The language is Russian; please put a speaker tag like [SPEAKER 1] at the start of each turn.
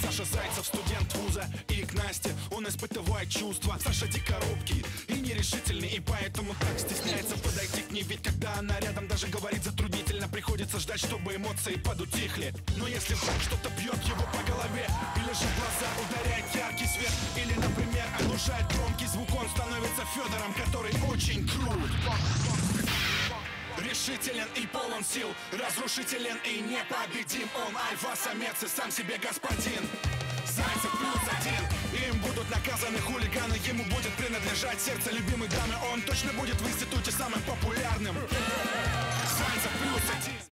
[SPEAKER 1] Саша Зайцев, студент вуза, и к Насте он испытывает чувства. Саша дико робкий и нерешительный, и поэтому так стесняется подойти к ней. Ведь когда она рядом, даже говорить затруднительно. Приходится ждать, чтобы эмоции подутихли. Но если вдруг что-то бьет его по голове, или же в глаза ударяет яркий свет, или, например, оглушает громкий звук, он становится Федором, который очень крут. Решителен и полон сил, разрушителен и непобедим. Он альфа-самец и сам себе господин. Зайцев +1. Им будут наказаны хулиганы, ему будет принадлежать сердце любимой дамы. Он точно будет в институте самым популярным. Зайцев +1.